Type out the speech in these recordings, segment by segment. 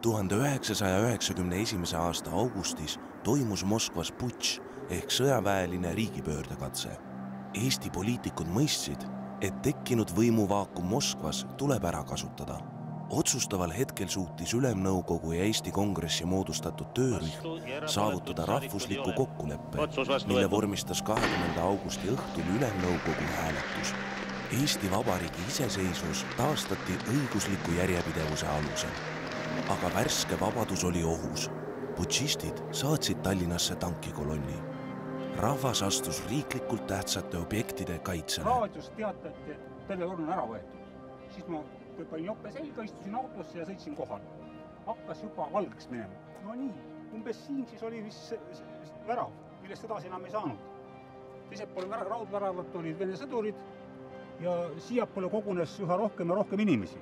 1991. aasta augustis toimus Moskvas putš ehk sõjaväeline riigipöördekatse. Eesti poliitikud mõistsid, et tekkinud võimuvaakum Moskvas tuleb ära kasutada. Otsustaval hetkel suutis Ülemnõukogu ja Eesti Kongressi moodustatud töörühm saavutada rahvusliku kokkuleppe, mille vormistas 20. augusti õhtul Ülemnõukogu hääletus. Eesti Vabariigi iseseisvus taastati õigusliku järjepidevuse alusel. Aga värske vabadus oli ohus. Putšistid saatsid Tallinnasse tankikolonni. Rahvas astus riiklikult tähtsate objektide kaitsele. Raadios teatati, et televorn on ära võetud. Siis ma panin jope selga, istusin autosse ja sõitsin kohale. Hakkas juba valgeks minema. No nii, umbes siin siis oli vist värav, millest edasi enam ei saanud. Teiselt poole raudväravat olid Vene sõdurid ja siiapoole kogunes üha rohkem ja rohkem inimesi.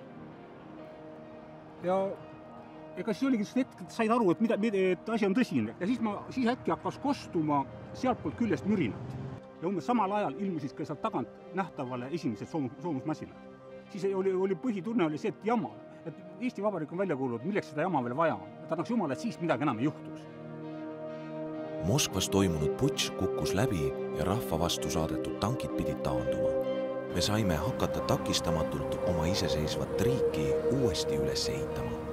Ja ega siis oligi hetk, et said aru, et asi on tõsine. Ja siis äkki hakkas kostuma sealtpoolt küljest mürinat. Ja umbes samal ajal ilmusid ka sealt tagant nähtavale esimesed soomusmasinad. Siis oli põhitunne oli see, et jama. Et Eesti Vabariik on välja kuulunud, milleks seda jama veel vaja on. Et annaks Jumal, et siis midagi enam ei juhtus. Moskvas toimunud putš kukkus läbi ja rahva vastu saadetud tankid pidid taanduma. Me saime hakata takistamatult oma iseseisvat riiki uuesti üles ehitama.